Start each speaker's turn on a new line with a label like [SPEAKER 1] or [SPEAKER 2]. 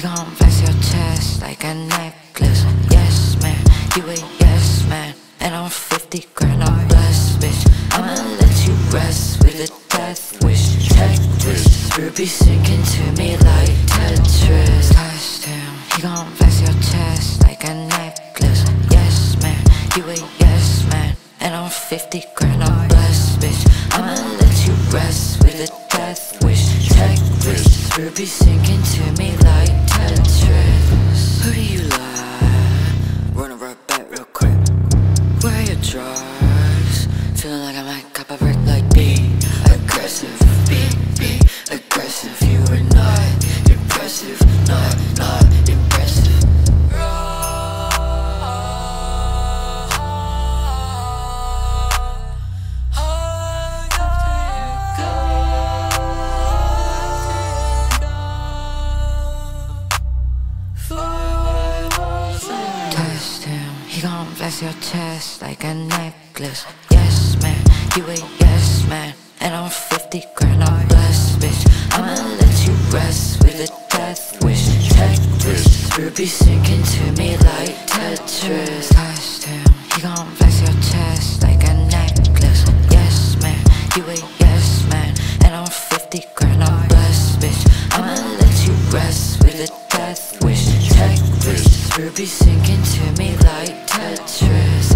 [SPEAKER 1] gon' flex your chest like a necklace. Yes, man, you a yes, man. And I'm 50 grand, I'm blessed, bitch. I'ma let you rest with a death wish. Check this, ruby sinking to me like Tetris. Touch him, he gon' flex your chest like a necklace. Yes, man, you a yes, man. And I'm 50 grand, I'm blessed, bitch. I'ma let you rest with a death wish. Check this, ruby sinking to me like Tetris. Who do you like? Run a rap back real quick. Where are your drugs? Feeling like I might cop a brick like B. Aggressive, be aggressive. You are not impressive, not impressive. Test him, he gon' flex your chest like a necklace. Yes, man, you a yes, man. And I'm 50 grand, I'm blessed, bitch. I'ma let you rest with a death wish. Check this, ruby sinking to me like Tetris. Touched him, he gon' flex your chest like a necklace. Yes, man, you a yes, man. And I'm 50 grand, I'm blessed, bitch. I'ma let you rest with a death wish. Check this, ruby sinking to me like Tetris.